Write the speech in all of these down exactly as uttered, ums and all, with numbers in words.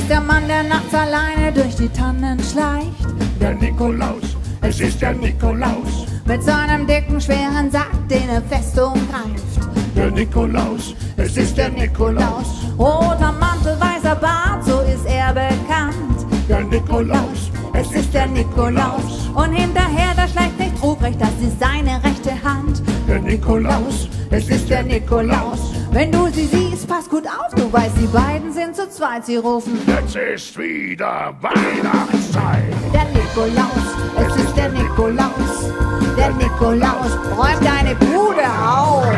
ist der Mann, der nachts alleine durch die Tannen schleicht. Der Nikolaus, es ist der Nikolaus. Mit seinem dicken, schweren Sack, den er fest umgreift. Der Nikolaus, es ist der Nikolaus. Roter Mantel, weißer Bart, so ist er bekannt. Der Nikolaus, es ist der Nikolaus. Und hinterher, da schleicht nicht Ruprecht, das ist seine rechte Hand. Der Nikolaus, es ist der Nikolaus. Wenn du sie siehst, pass gut auf, du weißt, die beiden sind zu zweit, sie rufen: Jetzt ist wieder Weihnachtszeit. Der Nikolaus, es ist der Nikolaus. Der Nikolaus räumt deine Bude aus.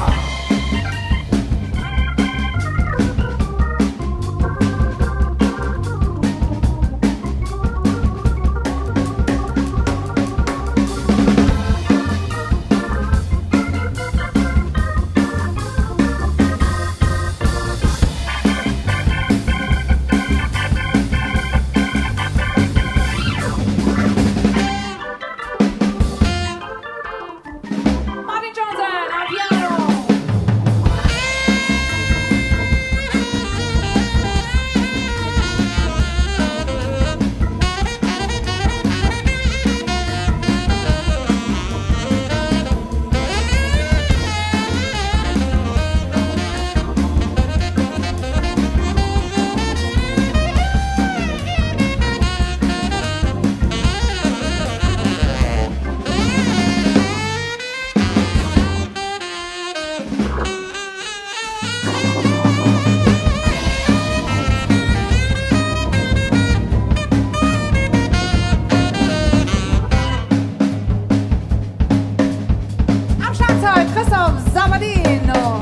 Christoph Sabadino.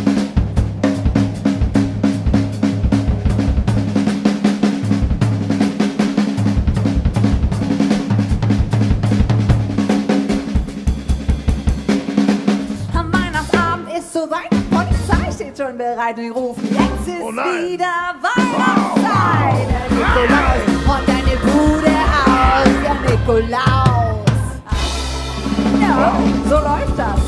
Am Weihnachtsabend ist soweit, Polizei steht schon bereit und die rufen: Jetzt ist Oh nein. wieder Weihnachtszeit. Der Nikolaus räumt deine Bude aus, der Nikolaus. Ja, so läuft das.